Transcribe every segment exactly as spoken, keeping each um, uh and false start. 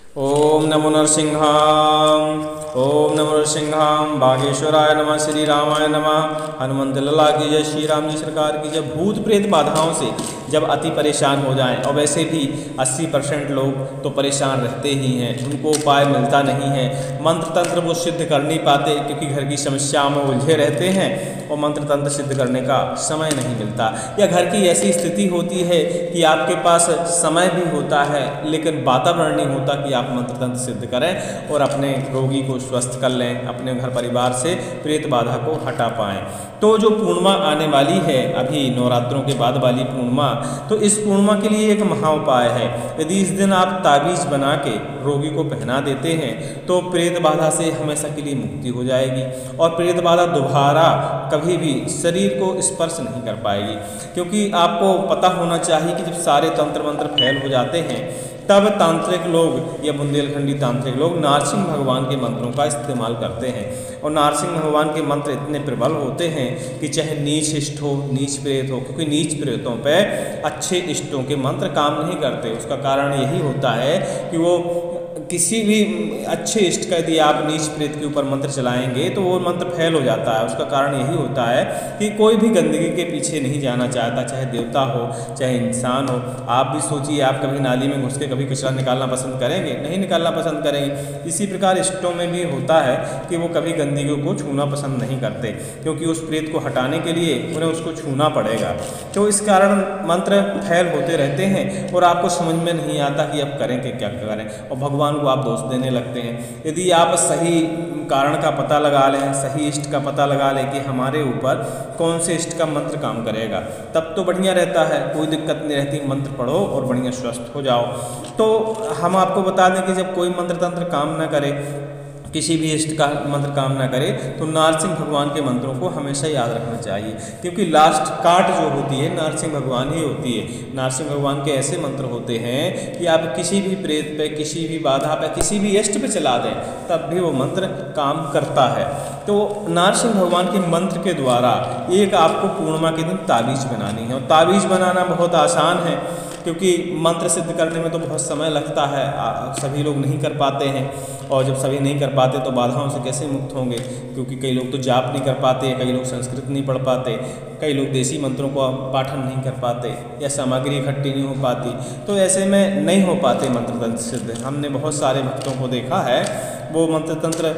ओम नमो नरसिंहाम। ओम नमो नरसिंहाम। बागेश्वराय नमः। श्री रामाय नमः। हनुमंत लल्ला की जय। श्री राम जी सरकार की जय। भूत प्रेत बाधाओं से जब अति परेशान हो जाएं, और वैसे भी अस्सी परसेंट लोग तो परेशान रहते ही हैं, उनको उपाय मिलता नहीं है, मंत्र तंत्र वो सिद्ध कर नहीं पाते क्योंकि घर की समस्याओं में उलझे रहते हैं और मंत्र तंत्र सिद्ध करने का समय नहीं मिलता, या घर की ऐसी स्थिति होती है कि आपके पास समय भी होता है लेकिन वातावरण नहीं होता कि आप मंत्र तंत्र सिद्ध करें और अपने रोगी को स्वस्थ कर लें, अपने घर परिवार से प्रेत बाधा को हटा पाएं। तो जो पूर्णिमा आने वाली है अभी नवरात्रों के बाद वाली पूर्णिमा, तो इस पूर्णिमा के लिए एक महा उपाय है। यदि इस दिन आप ताबीज़ बना के रोगी को पहना देते हैं तो प्रेत बाधा से हमेशा के लिए मुक्ति हो जाएगी और प्रेत बाधा दोबारा कभी भी शरीर को स्पर्श नहीं कर पाएगी। क्योंकि आपको पता होना चाहिए कि जब सारे तंत्र मंत्र फैल हो जाते हैं तब तांत्रिक लोग या बुंदेलखंडी तांत्रिक लोग नारसिंह भगवान के मंत्रों का इस्तेमाल करते हैं, और नारसिंह भगवान के मंत्र इतने प्रबल होते हैं कि चाहे नीच इष्ट हो, नीच प्रेत हो, क्योंकि नीच प्रेतों पे अच्छे इष्टों के मंत्र काम नहीं करते। उसका कारण यही होता है कि वो किसी भी अच्छे इष्ट का यदि आप नीच प्रेत के ऊपर मंत्र चलाएंगे तो वो मंत्र फैल हो जाता है। उसका कारण यही होता है कि कोई भी गंदगी के पीछे नहीं जाना चाहता, चाहे देवता हो चाहे इंसान हो। आप भी सोचिए, आप कभी नाली में घुस के कभी कचरा निकालना पसंद करेंगे? नहीं निकालना पसंद करेंगे। इसी प्रकार इष्टों में भी होता है कि वो कभी गंदगी को छूना पसंद नहीं करते, क्योंकि उस प्रेत को हटाने के लिए उन्हें उसको छूना पड़ेगा। तो इस कारण मंत्र फैल होते रहते हैं और आपको समझ में नहीं आता कि अब करें कि क्या करें, और भगवान को आप दोष देने लगते हैं। यदि आप सही कारण का पता लगा लें, सही इष्ट का पता लगा लें कि हमारे ऊपर कौन से इष्ट का मंत्र काम करेगा, तब तो बढ़िया रहता है, कोई दिक्कत नहीं रहती। मंत्र पढ़ो और बढ़िया स्वस्थ हो जाओ। तो हम आपको बता दें कि जब कोई मंत्र तंत्र काम न करे, किसी भी इष्ट का मंत्र काम ना करे, तो नारसिंह भगवान के मंत्रों को हमेशा याद रखना चाहिए, क्योंकि लास्ट काट जो होती है नारसिंह भगवान ही होती है। नारसिंह भगवान के ऐसे मंत्र होते हैं कि आप किसी भी प्रेत पे, किसी भी बाधा पे, किसी भी इष्ट पे चला दें तब भी वो मंत्र काम करता है। तो नारसिंह भगवान के मंत्र के द्वारा एक आपको पूर्णिमा के दिन ताबीज़ बनानी है, और ताबीज़ बनाना बहुत आसान है क्योंकि मंत्र सिद्ध करने में तो बहुत समय लगता है, सभी लोग नहीं कर पाते हैं, और जब सभी नहीं कर पाते तो बाधाओं से कैसे मुक्त होंगे? क्योंकि कई लोग तो जाप नहीं कर पाते, कई लोग संस्कृत नहीं पढ़ पाते, कई लोग देसी मंत्रों को पाठन नहीं कर पाते, या सामग्री इकट्ठी नहीं हो पाती, तो ऐसे में नहीं हो पाते मंत्र तंत्र सिद्ध। हमने बहुत सारे भक्तों को देखा है, वो मंत्र तंत्र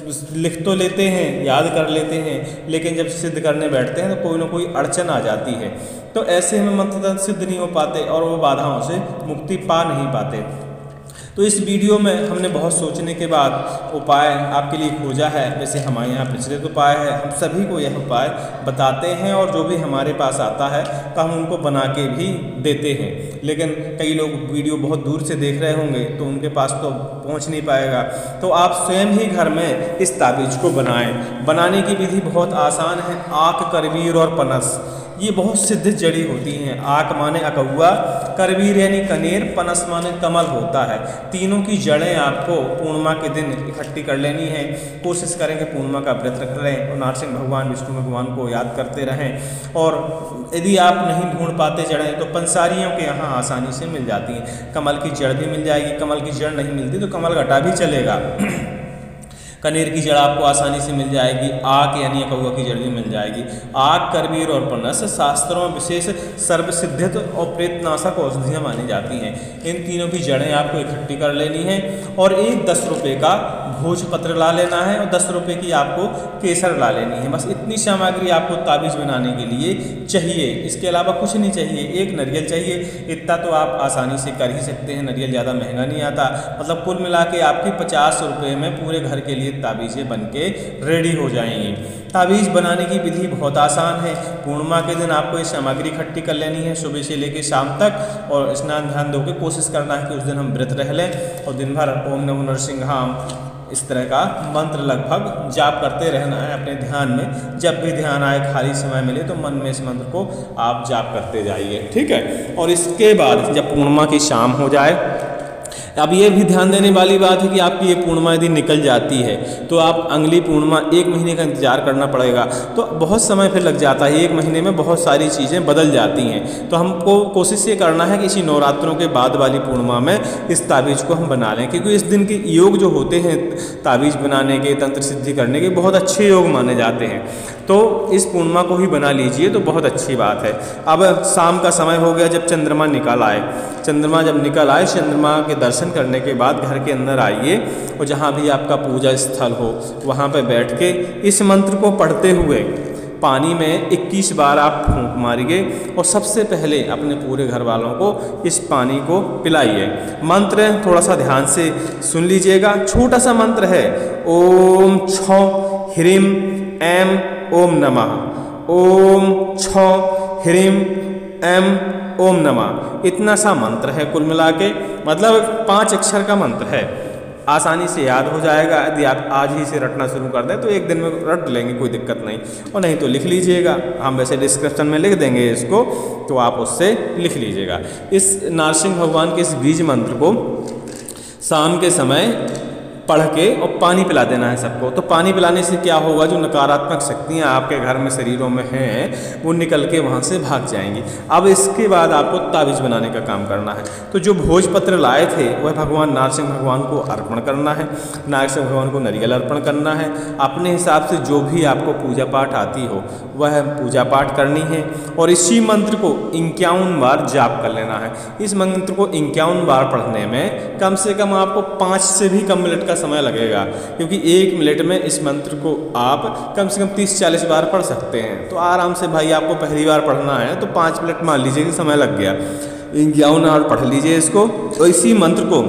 लिख तो लेते हैं, याद कर लेते हैं, लेकिन जब सिद्ध करने बैठते हैं तो कोई ना कोई अड़चन आ जाती है, तो ऐसे में मंत्र तंत्र सिद्ध नहीं हो पाते और वो बाधाओं से मुक्ति पा नहीं पाते। तो इस वीडियो में हमने बहुत सोचने के बाद उपाय आपके लिए खोजा है। वैसे हमारे यहाँ प्रचलित उपाय है, हम सभी को यह उपाय बताते हैं, और जो भी हमारे पास आता है तो हम उनको बना के भी देते हैं। लेकिन कई लोग वीडियो बहुत दूर से देख रहे होंगे तो उनके पास तो पहुँच नहीं पाएगा, तो आप स्वयं ही घर में इस ताबीज़ को बनाएं। बनाने की विधि बहुत आसान है। आक, करवीर और पनस, ये बहुत सिद्ध जड़ी होती हैं। आक माने अकौआ, करवीर यानी कनेर, पनस माने कमल होता है। तीनों की जड़ें आपको पूर्णिमा के दिन इकट्ठी कर लेनी है। कोशिश करें कि पूर्णिमा का व्रत रख लें और नारसिंह भगवान, विष्णु भगवान को याद करते रहें। और यदि आप नहीं ढूंढ पाते जड़ें तो पंसारियों के यहाँ आसानी से मिल जाती हैं। कमल की जड़ भी मिल जाएगी, कमल की जड़ नहीं मिलती तो कमल घटा भी चलेगा। कनेर की जड़ आपको आसानी से मिल जाएगी। आक यानी कौआ की जड़ भी मिल जाएगी। आक, करवीर और पनस शास्त्रों में विशेष सर्वसिद्धित और प्रेतनाशक औषधियाँ मानी जाती हैं। इन तीनों की जड़ें आपको इकट्ठी कर लेनी है, और एक दस रुपये का भोजपत्र ला लेना है, और दस रुपये की आपको केसर ला लेनी है। बस इतनी सामग्री आपको ताबीज़ बनाने के लिए चाहिए, इसके अलावा कुछ नहीं चाहिए। एक नारियल चाहिए, इतना तो आप आसानी से कर ही सकते हैं, नारियल ज़्यादा महंगा नहीं आता। मतलब कुल मिला के आपकी पचास रुपये में पूरे घर के लिए ताबीज़ें बन के रेडी हो जाएंगी। ताबीज़ बनाने की विधि बहुत आसान है। पूर्णिमा के दिन आपको ये सामग्री इकट्ठी कर लेनी है सुबह से लेकर शाम तक, और स्नान ध्यान दो के कोशिश करना है कि उस दिन हम व्रत रह लें, और दिन भर ओम नमो नरसिंहाम इस तरह का मंत्र लगभग जाप करते रहना है अपने ध्यान में। जब भी ध्यान आए, खाली समय मिले तो मन में इस मंत्र को आप जाप करते जाइए, ठीक है। और इसके बाद जब पूर्णिमा की शाम हो जाए, अब ये भी ध्यान देने वाली बात है कि आपकी ये पूर्णिमा यदि निकल जाती है तो आप अगली पूर्णिमा एक महीने का इंतजार करना पड़ेगा, तो बहुत समय फिर लग जाता है। एक महीने में बहुत सारी चीज़ें बदल जाती हैं, तो हमको कोशिश ये करना है कि इसी नवरात्रों के बाद वाली पूर्णिमा में इस ताबीज़ को हम बना लें, क्योंकि इस दिन के योग जो होते हैं ताबीज़ बनाने के, तंत्र सिद्धि करने के, बहुत अच्छे योग माने जाते हैं। तो इस पूर्णिमा को ही बना लीजिए तो बहुत अच्छी बात है। अब शाम का समय हो गया, जब चंद्रमा निकल आए, चंद्रमा जब निकल आए, चंद्रमा के दर्शन करने के बाद घर के अंदर आइए और जहाँ भी आपका पूजा स्थल हो वहाँ पर बैठ के इस मंत्र को पढ़ते हुए पानी में इक्कीस बार आप फूंक मारिए और सबसे पहले अपने पूरे घर वालों को इस पानी को पिलाइए। मंत्र थोड़ा सा ध्यान से सुन लीजिएगा, छोटा सा मंत्र है, ओम छौ ह्रीम एम ओम नमः, ओम छौ ह्रीम एम ओम नमः। इतना सा मंत्र है कुल मिला के, मतलब पाँच अक्षर का मंत्र है, आसानी से याद हो जाएगा। यदि आप आज ही से रटना शुरू कर दें तो एक दिन में रट लेंगे, कोई दिक्कत नहीं, और नहीं तो लिख लीजिएगा, हम वैसे डिस्क्रिप्शन में लिख देंगे इसको, तो आप उससे लिख लीजिएगा। इस नरसिंह भगवान के इस बीज मंत्र को शाम के समय पढ़ के और पानी पिला देना है सबको। तो पानी पिलाने से क्या होगा, जो नकारात्मक शक्तियाँ आपके घर में शरीरों में हैं वो निकल के वहाँ से भाग जाएंगी। अब इसके बाद आपको ताबीज़ बनाने का काम करना है। तो जो भोजपत्र लाए थे वह भगवान नरसिंह भगवान को अर्पण करना है, नरसिंह भगवान को नारियल अर्पण करना है। अपने हिसाब से जो भी आपको पूजा पाठ आती हो वह पूजा पाठ करनी है और इसी मंत्र को इक्यावन बार जाप कर लेना है। इस मंत्र को इक्यावन बार पढ़ने में कम से कम आपको पाँच से भी कम मिनट समय लगेगा, क्योंकि एक मिनट में इस मंत्र को आप कम से कम तीस चालीस बार पढ़ सकते हैं। तो आराम से भाई आपको पहली बार पढ़ना है तो पाँच मिनट मान लीजिए कि समय लग गया, इक्यावन बार पढ़ लीजिए इसको। तो इसी मंत्र को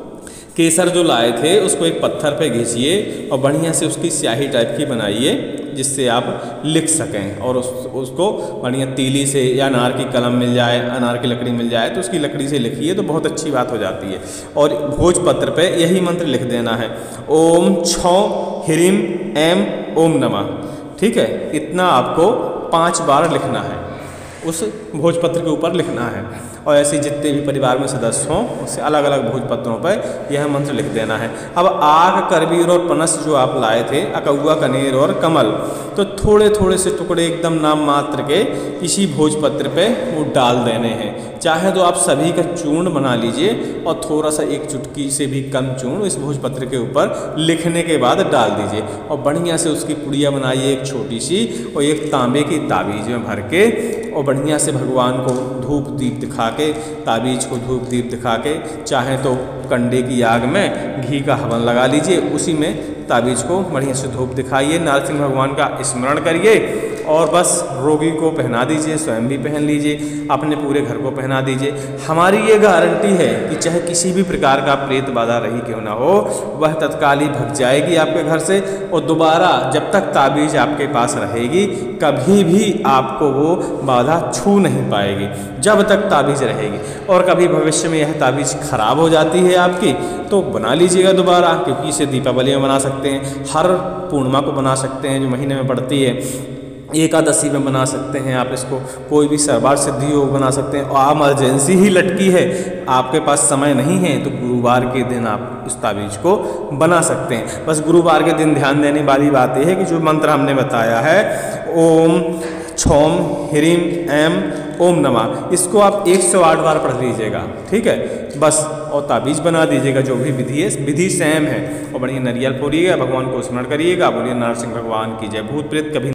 केसर जो लाए थे उसको एक पत्थर पे घिसिए और बढ़िया से उसकी स्याही टाइप की बनाइए जिससे आप लिख सकें, और उस उसको बढ़िया तीली से या अनार की कलम मिल जाए, अनार की लकड़ी मिल जाए तो उसकी लकड़ी से लिखिए तो बहुत अच्छी बात हो जाती है। और भोजपत्र पे यही मंत्र लिख देना है, ओम छौ ह्रीम एम ओम नमः। ठीक है, इतना आपको पाँच बार लिखना है, उस भोजपत्र के ऊपर लिखना है। और ऐसे जितने भी परिवार में सदस्य हों उससे अलग अलग भोजपत्रों पर यह मंत्र लिख देना है। अब आग, करबीर और पनस जो आप लाए थे, अकौआ, कनेर और कमल, तो थोड़े थोड़े से टुकड़े एकदम नाम मात्र के इसी भोजपत्र पे वो डाल देने हैं। चाहे तो आप सभी का चूर्ण बना लीजिए और थोड़ा सा एक चुटकी से भी कम चूर्ण इस भोजपत्र के ऊपर लिखने के बाद डाल दीजिए और बढ़िया से उसकी पुड़िया बनाइए एक छोटी सी, और एक तांबे की ताबीज में भर के और बढ़िया से भगवान को धूप दीप दिखा के, ताबीज को धूप दीप दिखा के, चाहे तो कंडे की आग में घी का हवन लगा लीजिए, उसी में ताबीज को बढ़िया से धूप दिखाइए, नरसिंह भगवान का स्मरण करिए और बस रोगी को पहना दीजिए, स्वयं भी पहन लीजिए, अपने पूरे घर को पहना दीजिए। हमारी ये गारंटी है कि चाहे किसी भी प्रकार का प्रेत बाधा रही क्यों ना हो, वह तत्काल ही भग जाएगी आपके घर से, और दोबारा जब तक ताबीज आपके पास रहेगी कभी भी आपको वो बाधा छू नहीं पाएगी, जब तक ताबीज रहेगी। और कभी भविष्य में यह ताबीज खराब हो जाती है आपकी तो बना लीजिएगा दोबारा, क्योंकि इसे दीपावली में बना सकते हैं, हर पूर्णिमा को बना सकते हैं जो महीने में पड़ती है, एकादशी में बना सकते हैं आप इसको, कोई भी सर्वार सिद्धि योग बना सकते हैं। और इमरजेंसी ही लटकी है, आपके पास समय नहीं है, तो गुरुवार के दिन आप इस ताबीज को बना सकते हैं। बस गुरुवार के दिन ध्यान देने वाली बात यह है कि जो मंत्र हमने बताया है, ओम छौम ह्रीम एम ओम नमः, इसको आप एक सौ आठ बार पढ़ लीजिएगा। ठीक है, बस, और ताबीज बना दीजिएगा। जो भी विधि है, विधि सेम है, और बढ़िया नारियल फोड़िएगा, भगवान को स्मरण करिएगा, बोलिए नरसिंह भगवान की जय। भूत प्रेत कभी